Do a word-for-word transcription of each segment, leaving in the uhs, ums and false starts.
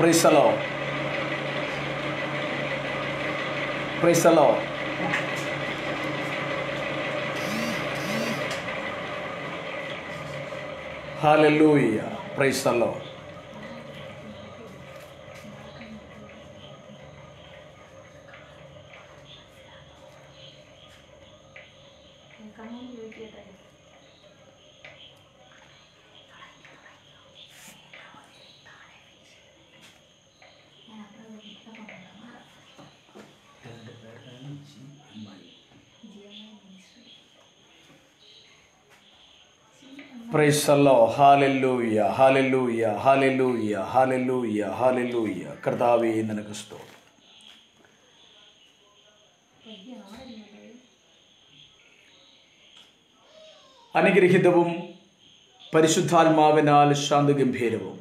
Praise the Lord. Praise the Lord. Hallelujah. Praise the Lord. Praise the Lord. Hallelujah. Hallelujah. Hallelujah. Hallelujah. Hallelujah. കർത്താവേ നിനക്ക് സ്തോത്രം. അനുഗ്രഹീതവും പരിശുദ്ധാത്മാവിനാൽ ശാന്തഗംഭീരവും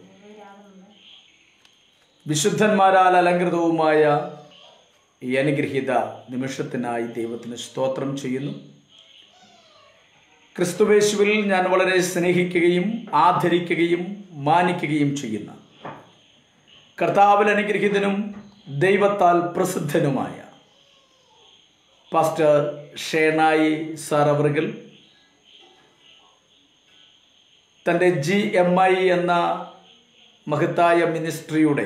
വിശുദ്ധന്മാരാൽ അലങ്കൃതവുമായ ഈ അനുഗ്രഹീത നിമിഷത്തിനായി ദൈവത്തിന് സ്തോത്രം ചെയ്യുന്നു. ക്രിസ്തുവേശുവിൽ ഞാൻ വളരെ സ്നേഹിക്കുകയും ആദരിക്കുകയും മാനിക്കുകയും ചെയ്യുന്ന കർത്താവിൽ അനുഗ്രഹീതനും ദൈവത്താൽ പ്രസിദ്ധനുമായ പാസ്റ്റർ ഷേനായി സാർ അവറുകൾ തൻ്റെ ജി എം ഐ എന്ന മഹത്തായ മിനിസ്ട്രിയുടെ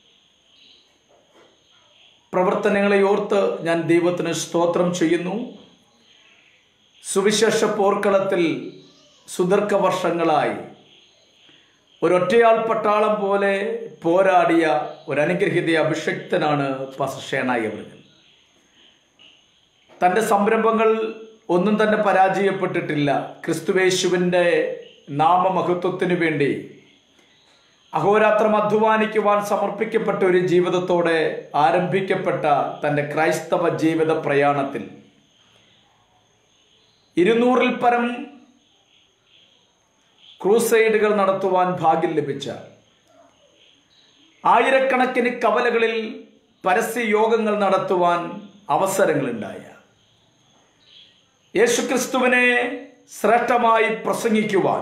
പ്രവർത്തനങ്ങളെ ഓർത്ത് ഞാൻ ദൈവത്തിന് സ്തോത്രം ചെയ്യുന്നു. സുവിശേഷ പോർക്കളത്തിൽ സുദീർഘ വർഷങ്ങളായി ഒരൊറ്റയാൾ പട്ടാളം പോലെ പോരാടിയ ഒരനുഗ്രഹീത അഭിഷക്തനാണ് പാസ്റ്റർ ഷേനായി അവറുകൾ. തൻ്റെ സംരംഭങ്ങൾ ഒന്നും തന്നെ പരാജയപ്പെട്ടിട്ടില്ല. ക്രിസ്തുവേശുവിൻ്റെ നാമമഹത്വത്തിനു വേണ്ടി അഹോരാത്രം അധ്വാനിക്കുവാൻ സമർപ്പിക്കപ്പെട്ട ഒരു ജീവിതത്തോടെ ആരംഭിക്കപ്പെട്ട തൻ്റെ ക്രൈസ്തവ ജീവിത പ്രയാണത്തിൽ ഇരുന്നൂറിൽ പരം ക്രൂസൈഡുകൾ നടത്തുവാൻ ഭാഗ്യം ലഭിച്ച, ആയിരക്കണക്കിന് കവലകളിൽ പരസ്യ യോഗങ്ങൾ നടത്തുവാൻ അവസരങ്ങളുണ്ടായ, യേശുക്രിസ്തുവിനെ ശ്രേഷ്ഠമായി പ്രസംഗിക്കുവാൻ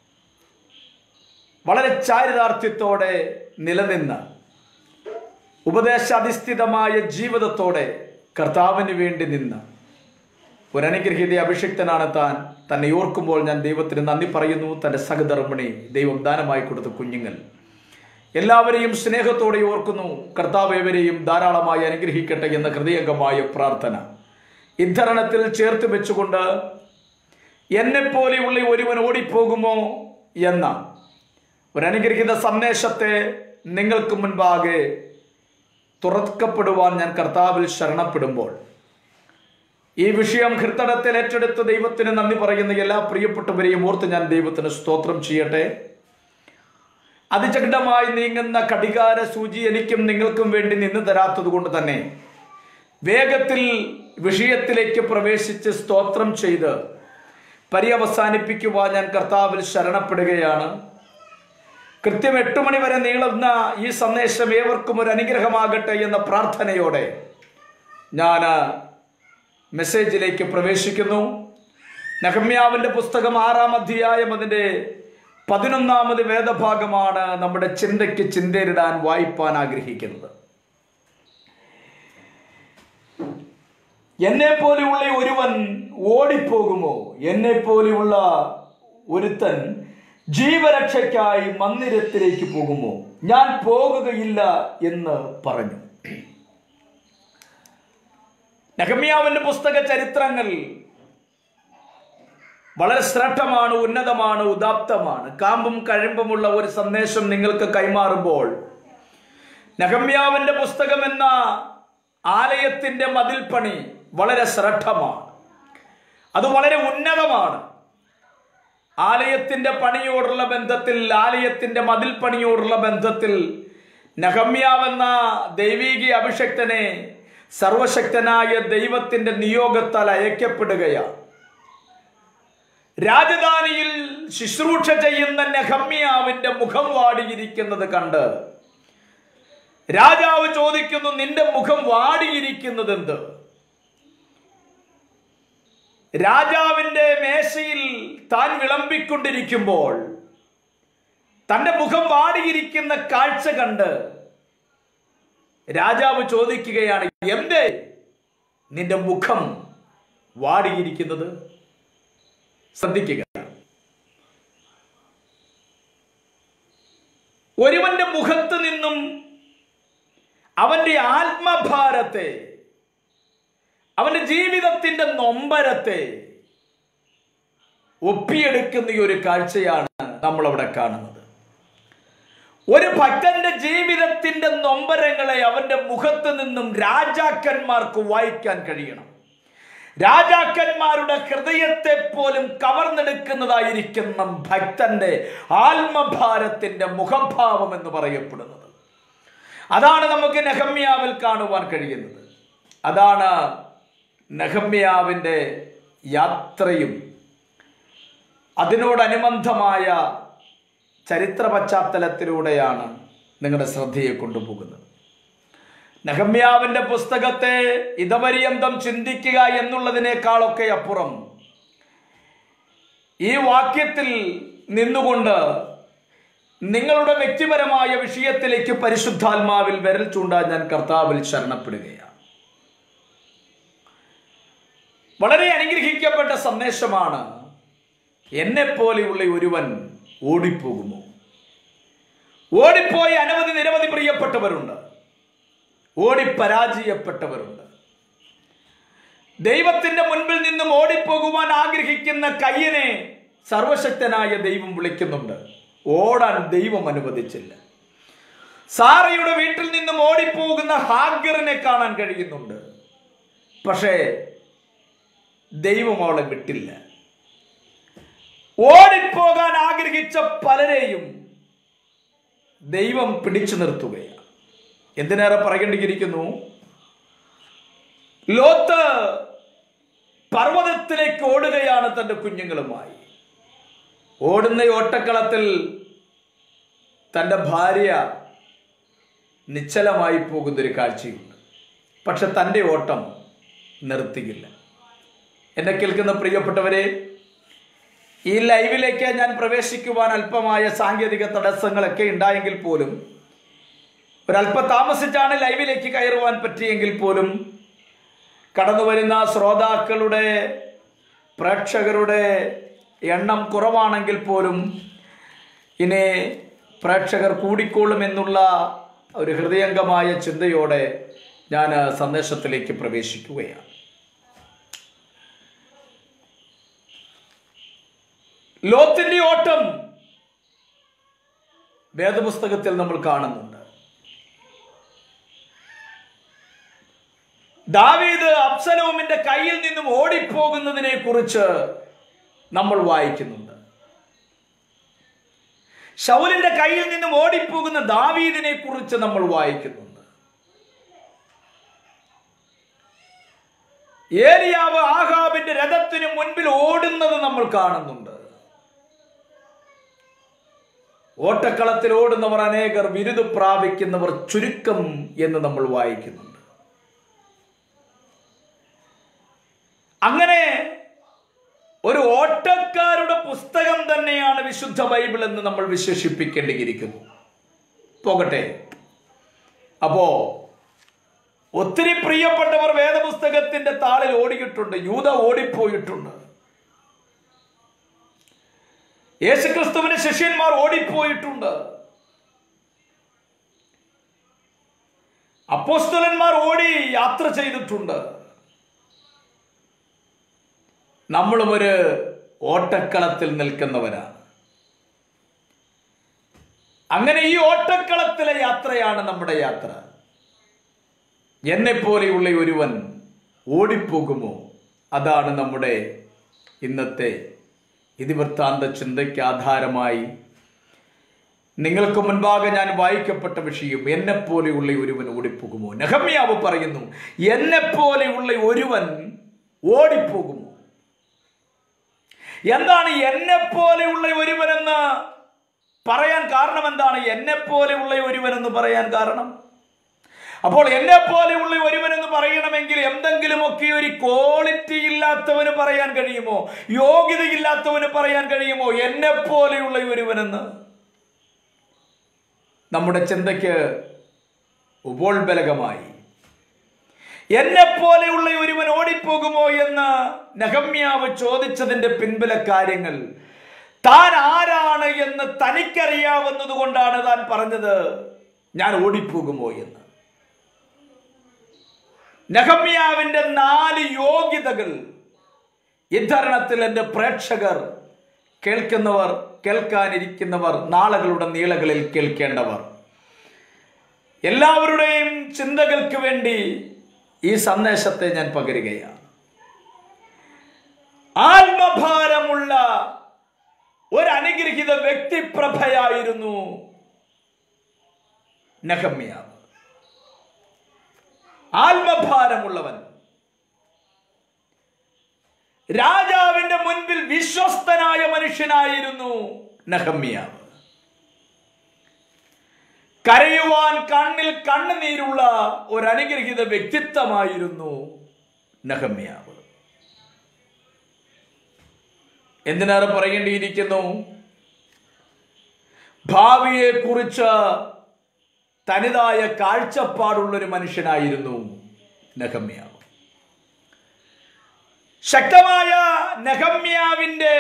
വളരെ ചാരിതാർത്ഥ്യത്തോടെ നിലനിന്ന, ഉപദേശാധിഷ്ഠിതമായ ജീവിതത്തോടെ കർത്താവിന് വേണ്ടി നിന്ന ഒരനുഗ്രഹീത അഭിഷിക്തനാണ് താൻ. തന്നെ ഓർക്കുമ്പോൾ ഞാൻ ദൈവത്തിന് നന്ദി പറയുന്നു. തൻ്റെ സഹധർമ്മിണി ദൈവം ദാനമായി കൊടുത്ത കുഞ്ഞുങ്ങൾ എല്ലാവരെയും സ്നേഹത്തോടെ ഓർക്കുന്നു. കർത്താവ് ഏവരെയും ധാരാളമായി അനുഗ്രഹിക്കട്ടെ എന്ന ഹൃദയംഗമായ പ്രാർത്ഥന ഇദ്ധരണത്തിൽ ചേർത്ത് വെച്ചുകൊണ്ട് എന്നെപ്പോലെയുള്ള ഒരുവൻ ഓടിപ്പോകുമോ എന്ന ഒരനുഗ്രഹീത സന്ദേശത്തെ നിങ്ങൾക്ക് മുൻപാകെ തുറക്കപ്പെടുവാൻ ഞാൻ കർത്താവിൽ ശരണപ്പെടുമ്പോൾ ഈ വിഷയം ഹൃദയത്തിൽ ഏറ്റെടുത്ത് ദൈവത്തിന് നന്ദി പറയുന്ന എല്ലാ പ്രിയപ്പെട്ടവരെയും ഓർത്ത് ഞാൻ ദൈവത്തിന് സ്തോത്രം ചെയ്യട്ടെ. അതിചകിടമായി നീങ്ങുന്ന ഘടികാര സൂചി എനിക്കും നിങ്ങൾക്കും വേണ്ടി നിന്ന് തരാത്തത് കൊണ്ട് തന്നെ വേഗത്തിൽ വിഷയത്തിലേക്ക് പ്രവേശിച്ച് സ്തോത്രം ചെയ്ത് പര്യവസാനിപ്പിക്കുവാൻ ഞാൻ കർത്താവിൽ ശരണപ്പെടുകയാണ്. കൃത്യം എട്ട് മണി വരെ നീളുന്ന ഈ സന്ദേശം ഏവർക്കും ഒരു അനുഗ്രഹമാകട്ടെ എന്ന പ്രാർത്ഥനയോടെ ഞാൻ മെസ്സേജിലേക്ക് പ്രവേശിക്കുന്നു. നെഹമ്യാവിൻ്റെ പുസ്തകം ആറാം അധ്യായം അതിൻ്റെ പതിനൊന്നാമത് വേദഭാഗമാണ് നമ്മുടെ ചിന്തയ്ക്ക് ചിന്തയിടാൻ വായിപ്പാൻ ആഗ്രഹിക്കുന്നത്. എന്നെ പോലെയുള്ള ഒരുവൻ ഓടിപ്പോകുമോ? എന്നെ പോലെയുള്ള ഒരുത്തൻ ജീവരക്ഷയ്ക്കായി മന്ദിരത്തിലേക്ക് പോകുമോ? ഞാൻ പോകുകയില്ല എന്ന് പറഞ്ഞു. നെഹമ്യാവിന്റെ പുസ്തക ചരിത്രങ്ങൾ വളരെ ശ്രേഷ്ഠമാണ്, ഉന്നതമാണ്, ഉദാത്തമാണ്. കാമ്പും കഴമ്പുമുള്ള ഒരു സന്ദേശം നിങ്ങൾക്ക് കൈമാറുമ്പോൾ നെഹമ്യാവിന്റെ പുസ്തകം എന്ന ആലയത്തിന്റെ മതിൽപ്പണി വളരെ ശ്രേഷ്ഠമാണ്, അത് വളരെ ഉന്നതമാണ്. ആലയത്തിന്റെ പണിയോടുള്ള ബന്ധത്തിൽ, ആലയത്തിന്റെ മതിൽപ്പണിയോടുള്ള ബന്ധത്തിൽ നെഹമ്യാവെന്ന ദൈവീക അഭിഷക്തനെ സർവശക്തനായ ദൈവത്തിന്റെ നിയോഗത്താൽ അയക്കപ്പെടുകയാണ്. രാജധാനിയിൽ ശുശ്രൂഷ ചെയ്യുന്ന നെഹമ്യാവിന്റെ മുഖം വാടിയിരിക്കുന്നത് കണ്ട് രാജാവ് ചോദിക്കുന്നു, നിന്റെ മുഖം വാടിയിരിക്കുന്നത് എന്ത്? രാജാവിന്റെ മേശയിൽ താൻ വിളമ്പിക്കൊണ്ടിരിക്കുമ്പോൾ തന്റെ മുഖം വാടിയിരിക്കുന്ന കാഴ്ച കണ്ട് രാജാവ് ചോദിക്കുകയാണ്, എന്തേ നിന്റെ മുഖം വാടിയിരിക്കുന്നത്? ശ്രദ്ധിക്കുക, ഒരുവന്റെ മുഖത്ത് നിന്നും അവന്റെ ആത്മഭാരത്തെ, അവന്റെ ജീവിതത്തിന്റെ നൊമ്പരത്തെ ഒപ്പിയെടുക്കുന്ന ഈ ഒരു കാഴ്ചയാണ് നമ്മൾ അവിടെ കാണുന്നത്. ഒരു ഭക്തന്റെ ജീവിതത്തിന്റെ നൊമ്പരങ്ങളെ അവന്റെ മുഖത്ത് നിന്നും രാജാക്കന്മാർക്ക് വായിക്കാൻ കഴിയണം. രാജാക്കന്മാരുടെ ഹൃദയത്തെ പോലും കവർന്നെടുക്കുന്നതായിരിക്കുന്ന ഭക്തന്റെ ആത്മഭാരത്തിന്റെ മുഖഭാവം എന്ന് പറയപ്പെടുന്നത്. അതാണ് നമുക്ക് നെഹമ്യാവിൽ കാണുവാൻ കഴിയുന്നത്. അതാണ് നെഹമ്യാവിൻ്റെ യാത്രയും അതിനോടനുബന്ധമായ ചരിത്ര പശ്ചാത്തലത്തിലൂടെയാണ് നിങ്ങളുടെ ശ്രദ്ധയെ കൊണ്ടുപോകുന്നത്. നെഹമ്യാവിൻ്റെ പുസ്തകത്തെ ഇതപര്യന്തം ചിന്തിക്കുക എന്നുള്ളതിനേക്കാളൊക്കെ അപ്പുറം ഈ വാക്യത്തിൽ നിന്നുകൊണ്ട് നിങ്ങളുടെ വ്യക്തിപരമായ വിഷയത്തിലേക്ക് പരിശുദ്ധാത്മാവിൽ വിരൽ ചൂണ്ടാൻ ഞാൻ കർത്താവിൽ ശരണപ്പെടുകയാണ്. വളരെ അനുഗ്രഹിക്കപ്പെട്ട സന്ദേശമാണ്. എന്നെപ്പോലെയുള്ള ഒരുവൻ ഓടിപ്പോകുമോ? ഓടിപ്പോയി അനവധി നിരവധി പ്രിയപ്പെട്ടവരുണ്ട്, ഓടിപ്പരാജയപ്പെട്ടവരുണ്ട്. ദൈവത്തിന്റെ മുൻപിൽ നിന്നും ഓടിപ്പോകുവാൻ ആഗ്രഹിക്കുന്ന കയ്യനെ സർവശക്തനായ ദൈവം വിളിക്കുന്നുണ്ട്. ഓടാൻ ദൈവം അനുവദിച്ചില്ല. സാറയുടെ വീട്ടിൽ നിന്നും ഓടിപ്പോകുന്ന ഹാഗറിനെ കാണാൻ കഴിയുന്നുണ്ട്. പക്ഷേ ദൈവം അവളെ വിട്ടില്ല. ഓടിപ്പോകാൻ ആഗ്രഹിച്ച പലരെയും ദൈവം പിടിച്ചു നിർത്തുകയാണ്. എന്തിനേറെ പറയേണ്ടിയിരിക്കുന്നു, ലോത്ത് പർവ്വതത്തിലേക്ക് ഓടുകയാണ് തന്റെ കുഞ്ഞുങ്ങളുമായി. ഓടുന്ന ഓട്ടക്കളത്തിൽ തൻ്റെ ഭാര്യ നിശ്ചലമായി പോകുന്നൊരു കാഴ്ചയുണ്ട്. പക്ഷെ തൻ്റെ ഓട്ടം നിർത്തിയില്ല. എന്നെ കേൾക്കുന്ന പ്രിയപ്പെട്ടവരെ, ഈ ലൈവിലേക്ക് ഞാൻ പ്രവേശിക്കുവാൻ അല്പമായ സാങ്കേതിക തടസ്സങ്ങളൊക്കെ ഉണ്ടായെങ്കിൽ പോലും, ഒരല്പം താമസിച്ചാണ് ലൈവിലേക്ക് കയറുവാൻ പറ്റിയെങ്കിൽ പോലും, കടന്നു വരുന്ന ശ്രോതാക്കളുടെ പ്രേക്ഷകരുടെ എണ്ണം കുറവാണെങ്കിൽ പോലും ഇനി പ്രേക്ഷകർ കൂടിക്കോളും എന്നുള്ള ഒരു ഹൃദയംഗമായ ചിന്തയോടെ ഞാൻ സന്ദേശത്തിലേക്ക് പ്രവേശിക്കുകയാണ്. ലോത്തിന്റെ ഓട്ടം വേദപുസ്തകത്തിൽ നമ്മൾ കാണുന്നുണ്ട്. ദാവീദ് അബ്സലോമിന്റെ കയ്യിൽ നിന്നും ഓടിപ്പോകുന്നതിനെ കുറിച്ച് നമ്മൾ വായിക്കുന്നുണ്ട്. ശൗലിന്റെ കയ്യിൽ നിന്നും ഓടിപ്പോകുന്ന ദാവീദിനെ കുറിച്ച് നമ്മൾ വായിക്കുന്നുണ്ട്. ഏലിയാവ് ആഹാബിന്റെ രഥത്തിന് മുൻപിൽ ഓടുന്നത് നമ്മൾ കാണുന്നുണ്ട്. ഓട്ടക്കളത്തിൽ ഓടുന്നവർ അനേകർ, ബിരുദ പ്രാപിക്കുന്നവർ ചുരുക്കം എന്ന് നമ്മൾ വായിക്കുന്നുണ്ട്. അങ്ങനെ ഒരു ഓട്ടക്കാരുടെ പുസ്തകം തന്നെയാണ് വിശുദ്ധ ബൈബിൾ എന്ന് നമ്മൾ വിശേഷിപ്പിക്കേണ്ടിയിരിക്കുന്നു. പോകട്ടെ. അപ്പോ ഒത്തിരി പ്രിയപ്പെട്ടവർ വേദപുസ്തകത്തിന്റെ താളിൽ ഓടിയിട്ടുണ്ട്. യൂദ ഓടിപ്പോയിട്ടുണ്ട്. യേശുക്രിസ്തുവിന്റെ ശിഷ്യന്മാർ ഓടിപ്പോയിട്ടുണ്ട്. അപ്പോസ്തലന്മാർ ഓടി യാത്ര ചെയ്തിട്ടുണ്ട്. നമ്മളും ഒരു ഓട്ടക്കളത്തിൽ നിൽക്കുന്നവരാണ്. അങ്ങനെ ഈ ഓട്ടക്കളത്തിലെ യാത്രയാണ് നമ്മുടെ യാത്ര. എന്നെപ്പോലെയുള്ള ഒരുവൻ ഓടിപ്പോകുമോ? അതാണ് നമ്മുടെ ഇന്നത്തെ ഇതിവൃത്താന്ത ചിന്തയ്ക്ക് ആധാരമായി നിങ്ങൾക്ക് മുൻപാകെ ഞാൻ വായിക്കപ്പെട്ട വിഷയം. എന്നെപ്പോലെയുള്ള ഒരുവൻ ഓടിപ്പോകുമോ? നെഹമ്യാവ് പറയുന്നു, എന്നെപ്പോലെയുള്ള ഒരുവൻ ഓടിപ്പോകുമോ? എന്താണ് എന്നെപ്പോലെയുള്ള ഒരുവനെന്ന് പറയാൻ കാരണം? എന്താണ് എന്നെപ്പോലെയുള്ള ഒരുവനെന്ന് പറയാൻ കാരണം? അപ്പോൾ എന്നെപ്പോലെയുള്ള ഒരുവനെന്ന് പറയണമെങ്കിൽ എന്തെങ്കിലുമൊക്കെ ഒരു ക്വാളിറ്റി ഇല്ലാത്തവന് പറയാൻ കഴിയുമോ? യോഗ്യതയില്ലാത്തവന് പറയാൻ കഴിയുമോ എന്നെപ്പോലെയുള്ള ഒരുവനെന്ന്? നമ്മുടെ ചിന്തയ്ക്ക് ഉപോത്ബലകമായി. എന്നെ പോലെയുള്ള ഒരുവൻ ഓടിപ്പോകുമോ എന്ന് നെഹമ്യാവ് ചോദിച്ചതിന്റെ പിൻബല കാര്യങ്ങൾ താൻ ആരാണ് എന്ന് തനിക്കറിയാവുന്നത് കൊണ്ടാണ് താൻ പറഞ്ഞത് ഞാൻ ഓടിപ്പോകുമോ എന്ന്. നെഹമ്യാവിന്റെ നാല് യോഗ്യതകൾ ഇത്തരണത്തിൽ എൻ്റെ പ്രേക്ഷകർ, കേൾക്കുന്നവർ, കേൾക്കാനിരിക്കുന്നവർ, നാളുകളുടെ നീളകളിൽ കേൾക്കേണ്ടവർ എല്ലാവരുടെയും ചിന്തകൾക്ക് വേണ്ടി ഈ സന്ദേശത്തെ ഞാൻ പകരുകയാണ്. ആത്മഭാരമുള്ള ഒരു അനുഗ്രഹീത വ്യക്തിപ്രഭയായിരുന്നു നെഹമ്യാവ്. ആത്മഭാരമുള്ളവൻ, രാജാവിന്റെ മുൻപിൽ വിശ്വസ്തനായ മനുഷ്യനായിരുന്നു നെഹമ്യാവ്. കരയുവാൻ കണ്ണിൽ കണ്ണുനീരുള്ള ഒരു അനുഗ്രഹീത വ്യക്തിത്വമായിരുന്നു നെഹമ്യാവ്. എന്തിനേറെ പറയേണ്ടിയിരിക്കുന്നു, ഭാവിയെ കുറിച്ച് തനിതായ കാഴ്ചപ്പാടുള്ളൊരു മനുഷ്യനായിരുന്നു നെഹമ്യാവ്. ശക്തമായ നെഹമ്യാവിന്റെ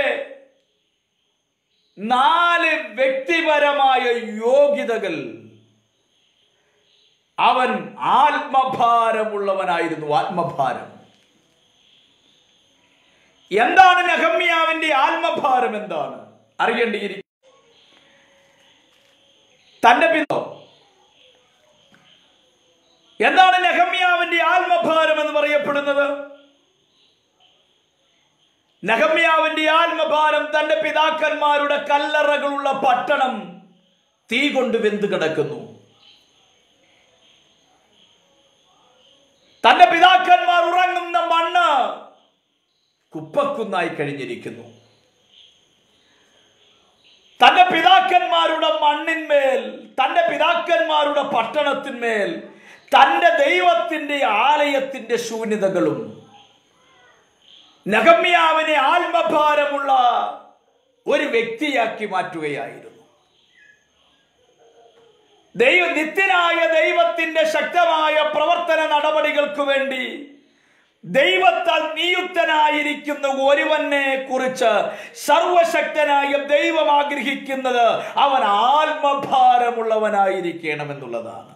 നാല് വ്യക്തിപരമായ യോഗ്യതകൾ, അവൻ ആത്മഭാരമുള്ളവനായിരുന്നു. ആത്മഭാരം എന്താണ്? നെഹമ്യാവിന്റെ ആത്മഭാരം എന്താണ് അറിയേണ്ടിയിരിക്കും. തന്റെ പിതാവ് എന്താണ് നെഹമ്യാവിന്റെ ആത്മഭാരം എന്ന് പറയപ്പെടുന്നത്? നെഹമ്യാവിന്റെ ആത്മഭാരം തന്റെ പിതാക്കന്മാരുടെ കല്ലറകളുള്ള പട്ടണം തീ കൊണ്ട് വെന്ത് കിടക്കുന്നു. തന്റെ പിതാക്കന്മാർ ഉറങ്ങുന്ന മണ്ണ് കുപ്പക്കുന്നായി കഴിഞ്ഞിരിക്കുന്നു. തന്റെ പിതാക്കന്മാരുടെ മണ്ണിന്മേൽ, തന്റെ പിതാക്കന്മാരുടെ പട്ടണത്തിന്മേൽ തന്റെ ദൈവത്തിന്റെ ആലയത്തിന്റെ ശൂന്യതകളും നെഹമ്യാവിനെ ആത്മഭാരമുള്ള ഒരു വ്യക്തിയാക്കി മാറ്റുകയായിരുന്നു. ദൈവ നിത്യനായ ദൈവത്തിന്റെ ശക്തമായ പ്രവർത്തന നടപടികൾക്ക് വേണ്ടി ദൈവത്താൽ നിയുക്തനായിരിക്കുന്ന ഒരുവനെ കുറിച്ച് സർവശക്തനായ ദൈവം ആഗ്രഹിക്കുന്നത് അവൻ ആത്മഭാരമുള്ളവനായിരിക്കണമെന്നുള്ളതാണ്.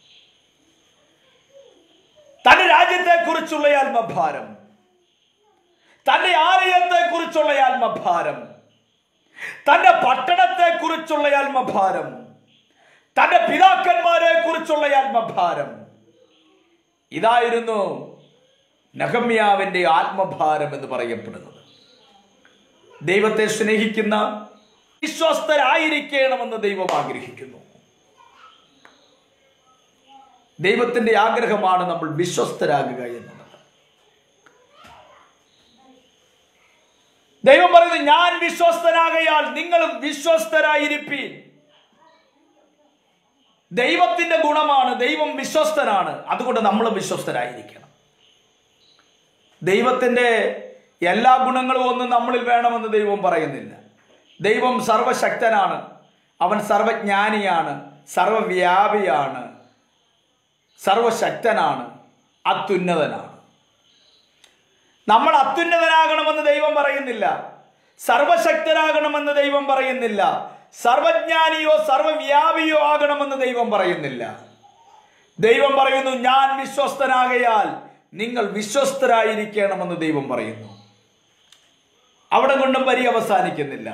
തന്റെ രാജ്യത്തെ കുറിച്ചുള്ള ആത്മഭാരം, തന്റെ ആലയത്തെ കുറിച്ചുള്ള ആത്മഭാരം, തന്റെ പട്ടണത്തെ കുറിച്ചുള്ള ആത്മഭാരം, തന്റെ പിതാക്കന്മാരെ കുറിച്ചുള്ള ആത്മഭാരം, ഇതായിരുന്നു നെഹമ്യാവിന്റെ ആത്മഭാരം എന്ന് പറയപ്പെടുന്നത്. ദൈവത്തെ സ്നേഹിക്കുന്ന വിശ്വസ്തരായിരിക്കണമെന്ന് ദൈവം ആഗ്രഹിക്കുന്നു. ദൈവത്തിന്റെ ആഗ്രഹമാണ് നമ്മൾ വിശ്വസ്തരാകുക എന്നുള്ളത്. ദൈവം പറയുന്നത്, ഞാൻ വിശ്വസ്തനാകയാൽ നിങ്ങളും വിശ്വസ്തരായിരിപ്പീൻ. ദൈവത്തിന്റെ ഗുണമാണ്, ദൈവം വിശ്വസ്തനാണ്, അതുകൊണ്ട് നമ്മൾ വിശ്വസ്തരായിരിക്കണം. ദൈവത്തിന്റെ എല്ലാ ഗുണങ്ങളും ഒന്നും നമ്മളിൽ വേണമെന്ന് ദൈവം പറയുന്നില്ല. ദൈവം സർവശക്തനാണ്, അവൻ സർവജ്ഞാനിയാണ്, സർവവ്യാപിയാണ്, സർവശക്തനാണ്, അത്യുന്നതനാണ്. നമ്മൾ അത്യുന്നതനാകണമെന്ന് ദൈവം പറയുന്നില്ല, സർവശക്തനാകണമെന്ന് ദൈവം പറയുന്നില്ല, സർവജ്ഞാനിയോ സർവവ്യാപിയോ ആകണമെന്ന് ദൈവം പറയുന്നില്ല. ദൈവം പറയുന്നു, ഞാൻ വിശ്വസ്തനാകയാൽ നിങ്ങൾ വിശ്വസ്തരായിരിക്കണമെന്ന് ദൈവം പറയുന്നു. അവിടെ കൊണ്ടും വരി അവസാനിക്കുന്നില്ല.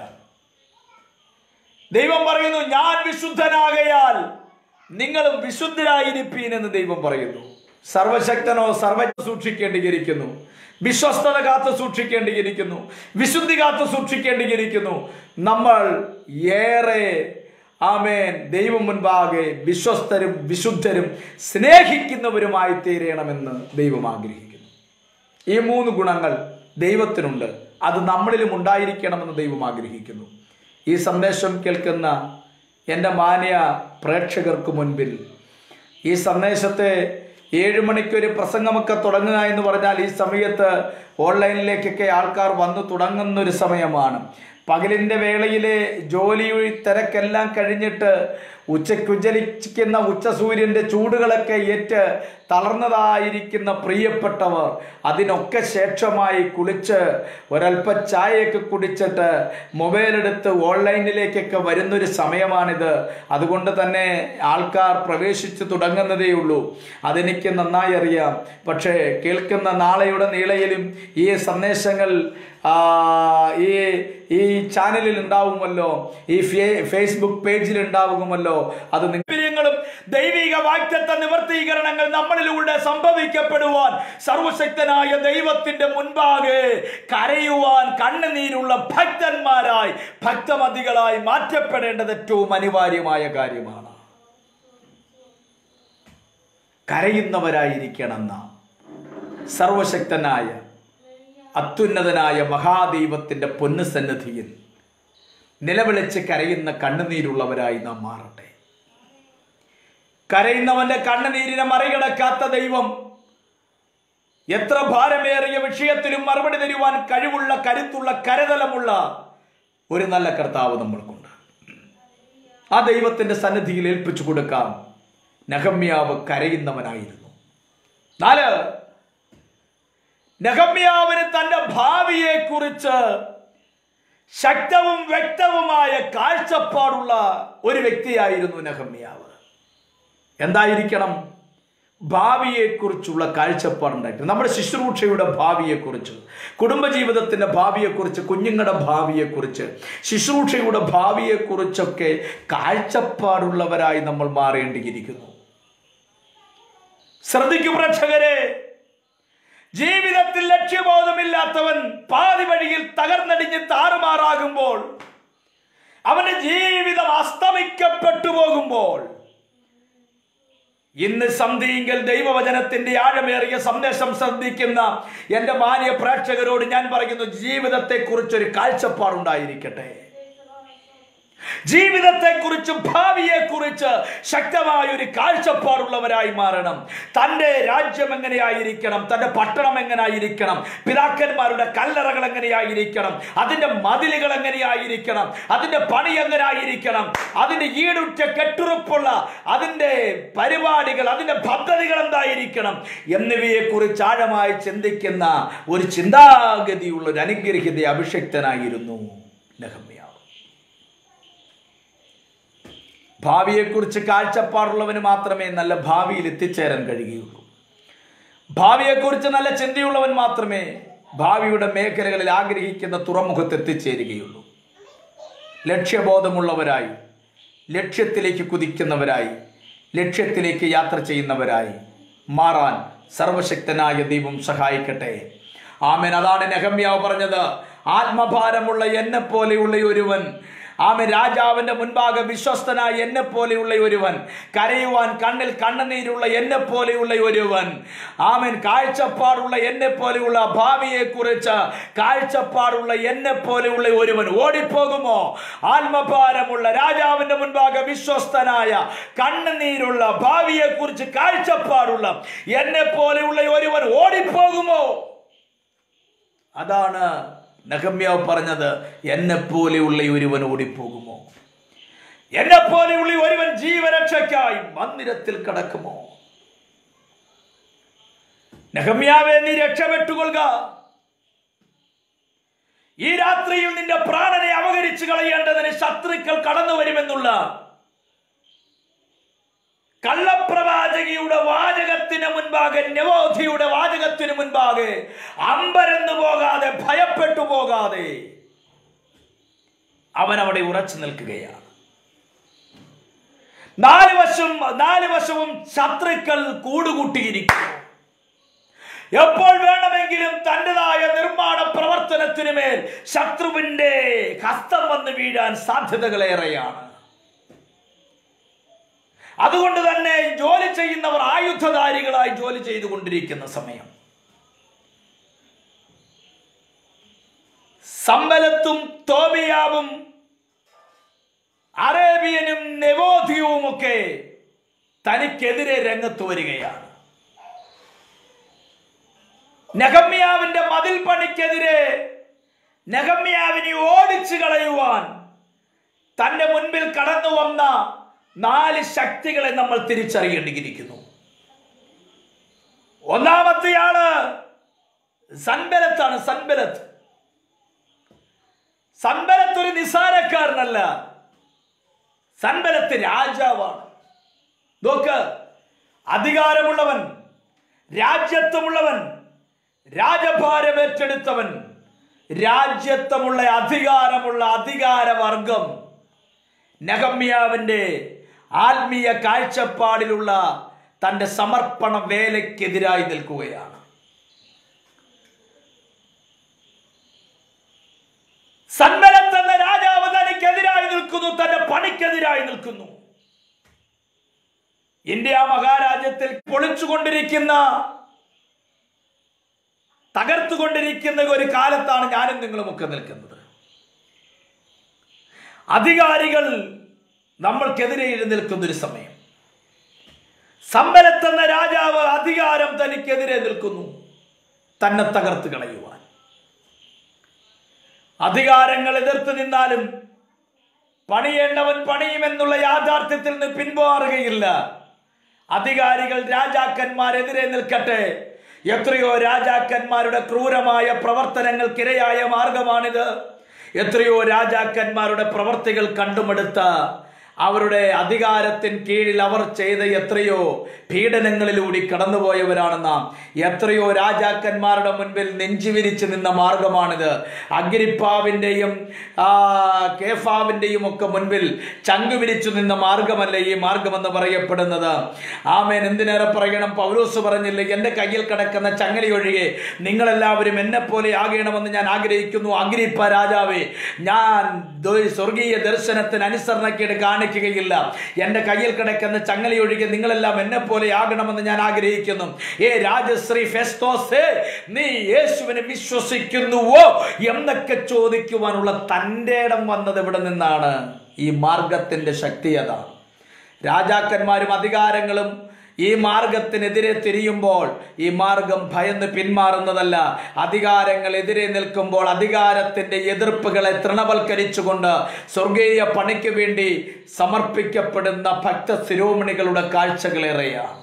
ദൈവം പറയുന്നു, ഞാൻ വിശുദ്ധനാകയാൽ നിങ്ങളും വിശുദ്ധരായിരിപ്പീൻ എന്ന് ദൈവം പറയുന്നു. സർവശക്തനോ സർവജ്ഞ സൂക്ഷിക്കേണ്ടിയിരിക്കുന്നു, വിശ്വസ്തത കാത്തു സൂക്ഷിക്കേണ്ടിയിരിക്കുന്നു, വിശുദ്ധി കാത്തു സൂക്ഷിക്കേണ്ടിയിരിക്കുന്നു. നമ്മൾ ഏറെ ആമേൻ ദൈവം മുൻപാകെ വിശ്വസ്തരും വിശുദ്ധരും സ്നേഹിക്കുന്നവരുമായി തീരണമെന്ന് ദൈവം ആഗ്രഹിക്കുന്നു. ഈ മൂന്ന് ഗുണങ്ങൾ ദൈവത്തിനുണ്ട്, അത് നമ്മളിലും ഉണ്ടായിരിക്കണമെന്ന് ദൈവം ആഗ്രഹിക്കുന്നു. ഈ സന്ദേശം കേൾക്കുന്ന എൻ്റെ മാന്യ പ്രേക്ഷകർക്ക് മുൻപിൽ ഈ സന്ദേശത്തെ ഏഴ് മണിക്കൊരു പ്രസംഗമൊക്കെ തുടങ്ങുക എന്ന് പറഞ്ഞാൽ ഈ സമയത്ത് ഓൺലൈനിലേക്കൊക്കെ ആൾക്കാർ വന്നു തുടങ്ങുന്നൊരു സമയമാണ്. പകലിൻ്റെ വേളയിലെ ജോലി തിരക്കെല്ലാം കഴിഞ്ഞിട്ട് ഉച്ചയ്ക്കുജ്ജലിക്കുന്ന ഉച്ചസൂര്യൻ്റെ ചൂടുകളൊക്കെ ഏറ്റ് തളർന്നതായിരിക്കുന്ന പ്രിയപ്പെട്ടവർ അതിനൊക്കെ ശേഷമായി കുളിച്ച് ഒരൽപ്പ ചായയൊക്കെ കുടിച്ചിട്ട് മൊബൈലെടുത്ത് ഓൺലൈനിലേക്കൊക്കെ വരുന്നൊരു സമയമാണിത്. അതുകൊണ്ട് തന്നെ ആൾക്കാർ പ്രവേശിച്ചു തുടങ്ങുന്നതേ ഉള്ളൂ. അതെനിക്ക് നന്നായി അറിയാം. പക്ഷേ കേൾക്കുന്ന നാളെയുടെ നീളയിലും ഈ സന്ദേശങ്ങൾ ഈ ഈ ചാനലിൽ ഉണ്ടാവുമല്ലോ, ഈ ഫേസ്ബുക്ക് പേജിൽ ഉണ്ടാവുമല്ലോ. അത് നിങ്ങളും ദൈവിക വാഗ്ദത്ത നിവർത്തീകരണങ്ങൾ നമ്മളിലൂടെ സംഭവിക്കപ്പെടുവാൻ സർവശക്തനായ ദൈവത്തിന്റെ മുൻപാകെ കരയുവാൻ കണ്ണുനീരുള്ള ഭക്തന്മാരായി ഭക്തമതികളായി മാറ്റപ്പെടേണ്ടത് ഏറ്റവും അനിവാര്യമായ കാര്യമാണ്. കരയുന്നവരായിരിക്കണം നാം. സർവശക്തനായ അത്യുന്നതനായ മഹാദൈവത്തിന്റെ പൊന്നു സന്നിധിയിൽ നിലവിളിച്ച് കരയുന്ന കണ്ണുനീരുള്ളവരായി നാം മാറട്ടെ. കരയുന്നവന്റെ കണ്ണുനീരിനെ മറികടക്കാത്ത ദൈവം എത്ര ഭാരമേറിയ വിഷയത്തിലും മറുപടി തരുവാൻ കഴിവുള്ള കരുത്തുള്ള കരതലമുള്ള ഒരു നല്ല കർത്താവ് നമ്മൾക്കുണ്ട്. ആ ദൈവത്തിന്റെ സന്നിധിയിൽ ഏൽപ്പിച്ചു കൊടുക്കാം. നെഹമ്യാവ് കരയുന്നവനായിരുന്നു. നാല്, നെഹമ്യാവിന് തന്റെ ഭാവിയെ കുറിച്ച് ശക്തവും വ്യക്തവുമായ കാഴ്ചപ്പാടുള്ള ഒരു വ്യക്തിയായിരുന്നു നെഹമ്യാവ്. എന്തായിരിക്കണം? ഭാവിയെക്കുറിച്ചുള്ള കാഴ്ചപ്പാടുണ്ടായിട്ട് നമ്മുടെ ശുശ്രൂഷയുടെ ഭാവിയെക്കുറിച്ച്, കുടുംബജീവിതത്തിന്റെ ഭാവിയെക്കുറിച്ച്, കുഞ്ഞുങ്ങളുടെ ഭാവിയെക്കുറിച്ച്, ശുശ്രൂഷയുടെ ഭാവിയെക്കുറിച്ചൊക്കെ കാഴ്ചപ്പാടുള്ളവരായി നമ്മൾ മാറേണ്ടിയിരിക്കുന്നു. ശ്രദ്ധിക്കൂ പ്രേക്ഷകരെ, ജീവിതത്തിൽ ലക്ഷ്യബോധമില്ലാത്തവൻ പാതി വഴിയിൽ തകർന്നടിഞ്ഞ് താറുമാറാകുമ്പോൾ, അവന്റെ ജീവിതം അസ്തമിക്കപ്പെട്ടു പോകുമ്പോൾ, ഇന്ന് സന്ധിയെങ്കിൽ ദൈവവചനത്തിന്റെ ആഴമേറിയ സന്ദേശം ശ്രദ്ധിക്കുന്ന എന്റെ മാന്യ പ്രേക്ഷകരോട് ഞാൻ പറയുന്നു, ജീവിതത്തെ കുറിച്ചൊരു കാഴ്ചപ്പാടുണ്ടായിരിക്കട്ടെ. ജീവിതത്തെക്കുറിച്ച്, ഭാവിയെക്കുറിച്ച് ശക്തമായ ഒരു കാഴ്ചപ്പാടുള്ളവരായി മാറണം. തൻ്റെ രാജ്യം എങ്ങനെയായിരിക്കണം, തൻ്റെ പട്ടണം എങ്ങനെയായിരിക്കണം, പിതാക്കന്മാരുടെ കല്ലറകൾ എങ്ങനെയായിരിക്കണം, അതിൻ്റെ മതിലുകൾ എങ്ങനെയായിരിക്കണം, അതിൻ്റെ പണി എങ്ങനെയായിരിക്കണം, അതിൻ്റെ ഈടുറ്റ കെട്ടുറപ്പുള്ള അതിൻ്റെ പരിപാടികൾ, അതിൻ്റെ പദ്ധതികൾ എന്തായിരിക്കണം എന്നിവയെക്കുറിച്ച് ആഴമായി ചിന്തിക്കുന്ന ഒരു ചിന്താഗതിയുള്ള ഒരു അനുഗ്രഹീത അഭിഷിക്തനായിരുന്നു നെഹമ്യാവ്. ഭാവിയെക്കുറിച്ച് കാഴ്ചപ്പാടുള്ളവന് മാത്രമേ നല്ല ഭാവിയിൽ എത്തിച്ചേരാൻ കഴിയുകയുള്ളൂ. ഭാവിയെക്കുറിച്ച് നല്ല ചിന്തയുള്ളവൻ മാത്രമേ ഭാവിയുടെ മേഖലകളിൽ ആഗ്രഹിക്കുന്ന തുറമുഖത്ത് എത്തിച്ചേരുകയുള്ളൂ. ലക്ഷ്യബോധമുള്ളവരായി, ലക്ഷ്യത്തിലേക്ക് കുതിക്കുന്നവരായി, ലക്ഷ്യത്തിലേക്ക് യാത്ര ചെയ്യുന്നവരായി മാറാൻ സർവശക്തനായ ദൈവം സഹായിക്കട്ടെ. ആമേൻ. അതാണ് നെഹമ്യാവ് പറഞ്ഞത്. ആത്മഭാരമുള്ള എന്നെ പോലെയുള്ള ഒരുവൻ, ആമേൻ, രാജാവിന്റെ മുൻപാകെ വിശ്വസ്തനായ എന്നെ പോലെയുള്ള ഒരുവൻ, കരയുവാൻ കണ്ണിൽ കണ്ണുനീരുള്ള എന്നെ പോലെയുള്ള ഒരുവൻ, ആമേൻ, കാഴ്ചപ്പാടുള്ള എന്നെ പോലെയുള്ള ഭാവിയെ കുറിച്ച് കാഴ്ചപ്പാടുള്ള എന്നെ പോലെയുള്ള ഒരുവൻ ഓടിപ്പോകുമോ? ആത്മഭാരമുള്ള രാജാവിന്റെ മുൻപാകെ വിശ്വസ്തനായ കണ്ണുനീരുള്ള ഭാവിയെ കുറിച്ച് കാഴ്ചപ്പാടുള്ള എന്നെ പോലെയുള്ള ഒരുവൻ ഓടിപ്പോകുമോ? അതാണ് നെഹമ്യാവ് പറഞ്ഞത്. എന്നെ പോലെയുള്ള ഒരുവൻ ഓടിപ്പോകുമോ? എന്നെ പോലെയുള്ള ഒരുവൻ ജീവരക്ഷയ്ക്കായി മന്ദിരത്തിൽ കടക്കുമോ? നെഹമ്യാവേ, നീ രക്ഷപ്പെട്ടുകൊള്ളുക. ഈ രാത്രിയിൽ നിന്റെ പ്രാണനെ അപഹരിച്ചു കളയേണ്ടതിന് ശത്രുക്കൾ കടന്നു വരുമെന്നുള്ള കള്ളപ്രവാചകിയുടെ വാചകത്തിന് മുൻപാകെ, നവോധിയുടെ വാചകത്തിന് മുൻപാകെ അമ്പരന്നു പോകാതെ, ഭയപ്പെട്ടു പോകാതെ അവൻ അവിടെ ഉറച്ചു നിൽക്കുകയാണ്. നാല് വശം നാല് വശവും ശത്രുക്കൾ കൂടുകൂട്ടിയിരിക്കുന്നു. എപ്പോൾ വേണമെങ്കിലും തൻ്റെതായ നിർമ്മാണ പ്രവർത്തനത്തിന് മേൽ ശത്രുവിന്റെ ഹസ്തം വന്ന് വീഴാൻ സാധ്യതകളേറെയാണ്. അതുകൊണ്ട് തന്നെ ജോലി ചെയ്യുന്നവർ ആയുധധാരികളായി ജോലി ചെയ്തുകൊണ്ടിരിക്കുന്ന സമയം സമ്പലത്തും തോബിയാവും അറേബ്യനും നെവോധിയവും ഒക്കെ തനിക്കെതിരെ രംഗത്ത് വരികയാണ്. നെഹമ്യാവിന്റെ മതിൽ പണിക്കെതിരെ നെഹമ്യാവിനെ ഓടിച്ചു കളയുവാൻ തന്റെ മുൻപിൽ കടന്നു വന്ന നാല് ശക്തികളെ നമ്മൾ തിരിച്ചറിയേണ്ടിയിരിക്കുന്നു. ഒന്നാമത്തെയാള് സൻബലത്താണ്. സൻബലത്ത് സൻബലത്ത് ഒരു നിസാരക്കാരനല്ല. സൻബലത്ത് രാജാവാണ്. നോക്ക്, അധികാരമുള്ളവൻ, രാജ്യത്വമുള്ളവൻ, രാജഭാരം ഏറ്റെടുത്തവൻ, രാജ്യത്വമുള്ള അധികാരമുള്ള അധികാരവർഗം നെഹമ്യാവിന്റെ ആത്മീയ കാഴ്ചപ്പാടിലുള്ള തന്റെ സമർപ്പണ വേലയ്ക്കെതിരായി നിൽക്കുകയാണ്. സൻബലത്ത് എന്ന രാജാവ് തനിക്കെതിരായി നിൽക്കുന്നു, തന്റെ പണിക്കെതിരായി നിൽക്കുന്നു. ഇന്ത്യ മഹാരാജ്യത്തിൽ പൊളിച്ചുകൊണ്ടിരിക്കുന്ന, തകർത്തുകൊണ്ടിരിക്കുന്ന ഒരു കാലത്താണ് ഞാനും നിങ്ങളുമൊക്കെ നിൽക്കുന്നത്. അധികാരികൾ നമ്മൾക്കെതിരെ നിൽക്കുന്നൊരു സമയം. സൻബലത്ത് എന്ന രാജാവ് അധികാരം തനിക്കെതിരെ നിൽക്കുന്നു, തന്നെ തകർത്ത് കളയുവാൻ. അധികാരങ്ങൾ എതിർത്ത് നിന്നാലും പണിയേണ്ടവൻ പണിയുമെന്നുള്ള യാഥാർത്ഥ്യത്തിൽ നിന്ന് പിന്മാറുകയില്ല. അധികാരികൾ രാജാക്കന്മാരെതിരെ നിൽക്കട്ടെ. എത്രയോ രാജാക്കന്മാരുടെ ക്രൂരമായ പ്രവർത്തനങ്ങൾക്കിരയായ മാർഗമാണിത്. എത്രയോ രാജാക്കന്മാരുടെ പ്രവർത്തികൾ കണ്ടുമെടുത്ത അവരുടെ അധികാരത്തിന് കീഴിൽ അവർ ചെയ്ത എത്രയോ പീഡനങ്ങളിലൂടെ കടന്നുപോയവരാണ് നാം. എത്രയോ രാജാക്കന്മാരുടെ മുൻപിൽ നെഞ്ചുവിരിച്ച് നിന്ന മാർഗമാണിത്. അഗ്രിപ്പാവിൻ്റെയും കേഫാവിൻ്റെയും ഒക്കെ മുൻപിൽ ചങ്കുവിരിച്ചു നിന്ന മാർഗമല്ല ഈ മാർഗമെന്ന് പറയപ്പെടുന്നത്. ആമേൻ. എന്തിനേറെ പറയണം, പൗലോസ് പറഞ്ഞില്ലേ, എൻ്റെ കയ്യിൽ കിടക്കുന്ന ചങ്ങലയൊഴികെ നിങ്ങളെല്ലാവരും എന്നെ പോലെ ആകണമെന്ന് ഞാൻ ആഗ്രഹിക്കുന്നു. അഗ്രിപ്പ രാജാവേ, ഞാൻ സ്വർഗീയ ദർശനത്തിന് അനുസരണക്കേട് കാണിക്കുകയില്ല. എൻ്റെ കയ്യിൽ കിടക്കുന്ന ചങ്ങലയൊഴികെ നിങ്ങളെല്ലാം എന്നെ പോലെ ആകണമെന്ന് ഞാൻ ആഗ്രഹിക്കുന്നു. ഏ രാജശ്രീ ഫെസ്തോസേ, നീ യേശുവിനെ വിശ്വസിക്കുന്നുവോ എന്നൊക്കെ ചോദിക്കുവാനുള്ള തൻ്റെ ഇടം വന്നത് ഇവിടെ നിന്നാണ്. ഈ മാർഗത്തിന്റെ ശക്തി അതാണ്. രാജാക്കന്മാരും അധികാരങ്ങളും ഈ മാർഗത്തിനെതിരെ തിരിയുമ്പോൾ ഈ മാർഗം ഭയന്ന് പിന്മാറുന്നതല്ല. അധികാരങ്ങൾ എതിരെ നിൽക്കുമ്പോൾ അധികാരത്തിന്റെ എതിർപ്പുകളെ തൃണവൽക്കരിച്ചുകൊണ്ട് സ്വർഗീയ പണിക്ക് വേണ്ടി സമർപ്പിക്കപ്പെടുന്ന ഭക്ത ശിരോമണികളുടെ കാഴ്ചകളേറെയാണ്.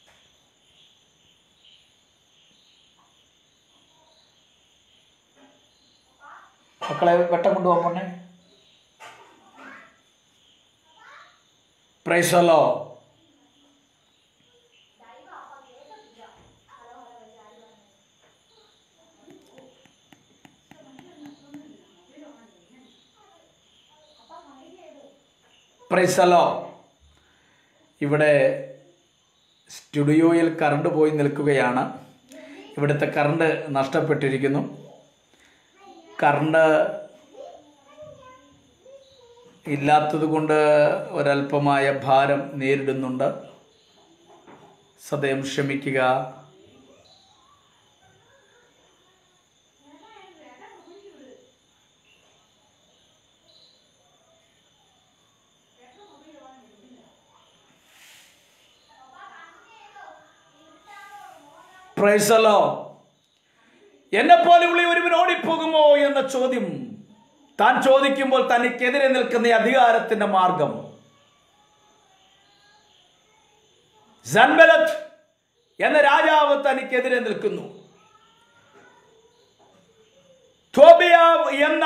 മക്കളെ വെട്ടം കൊണ്ടുപോകാൻ പോണേ. Praise the lord. Praise the lord. ഇവിടെ സ്റ്റുഡിയോയിൽ കറണ്ട് പോയി നിൽക്കുകയാണ്. ഇവിടുത്തെ കറണ്ട് നഷ്ടപ്പെട്ടിരിക്കുന്നു. കറണ്ട് ഇല്ലാത്തത് കൊണ്ട് ഒരല്പമായ ഭാരം നേരിടുന്നുണ്ട്. സദയം ക്ഷമിക്കുക. Praise the lord. എന്നെ പോലെയുള്ള ഒരുവൻ ഓടിപ്പോകുമോ എന്ന ചോദ്യം താൻ ചോദിക്കുമ്പോൾ തനിക്കെതിരെ നിൽക്കുന്ന അധികാരത്തിന്റെ മാർഗം സൻബലത്ത് എന്ന രാജാവ് തനിക്കെതിരെ നിൽക്കുന്നു. തോബിയാവ് എന്ന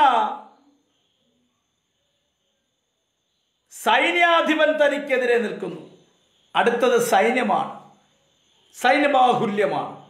സൈന്യാധിപൻ തനിക്കെതിരെ നിൽക്കുന്നു. അടുത്തത് സൈന്യമാണ്, സൈന്യബാഹുല്യമാണ്.